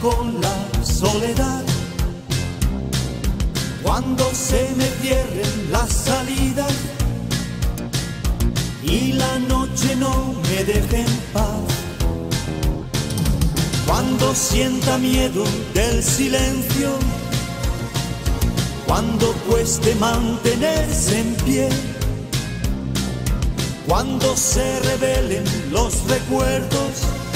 con la soledad, cuando se me cierren las salidas y la noche no me deje en paz, cuando sienta miedo del silencio, cuando cueste mantenerse en pie, cuando se revelen los recuerdos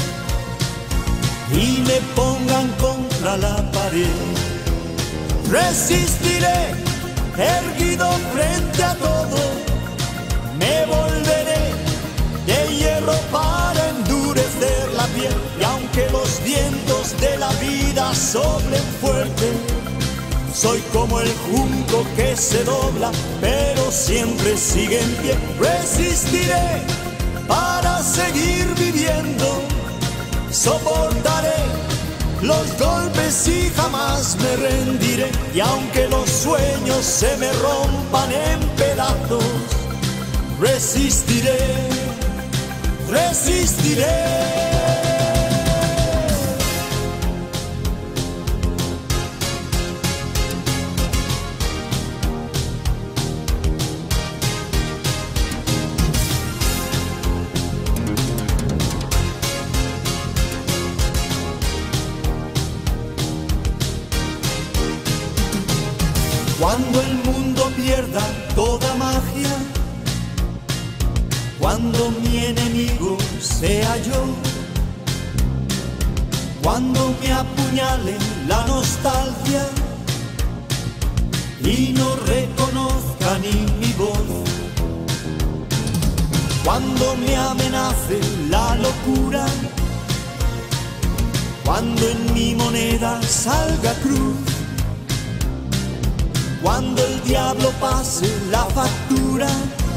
y me pongan contra la pared. Resistiré, erguido frente a todo, me volveré de hierro para endurecer la piel. Y aunque los vientos de la vida soplen fuerte, soy como el junco que se dobla, pero siempre sigue en pie. Resistiré para seguir viviendo, soportaré los golpes y jamás me rendiré. Y aunque los sueños se me rompan en pedazos, resistiré, resistiré. Cuando el mundo pierda toda magia, cuando mi enemigo sea yo, cuando me apuñale la nostalgia y no reconozca ni mi voz, cuando me amenace la locura, cuando en mi moneda salga cruz, cuando el diablo pase la factura,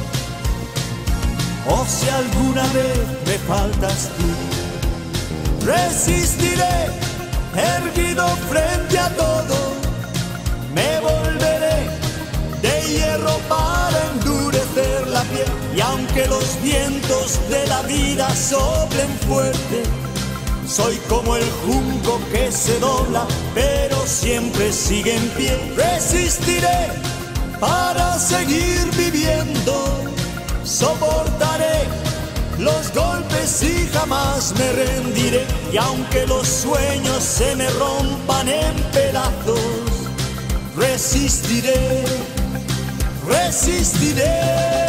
o si alguna vez me faltas tú, resistiré, erguido frente a todo, me volveré de hierro para endurecer la piel. Y aunque los vientos de la vida soplen fuerte, soy como el junco que se dobla, pero siempre sigue en pie. Resistiré para seguir viviendo, soportaré los golpes y jamás me rendiré. Y aunque los sueños se me rompan en pedazos, resistiré, resistiré.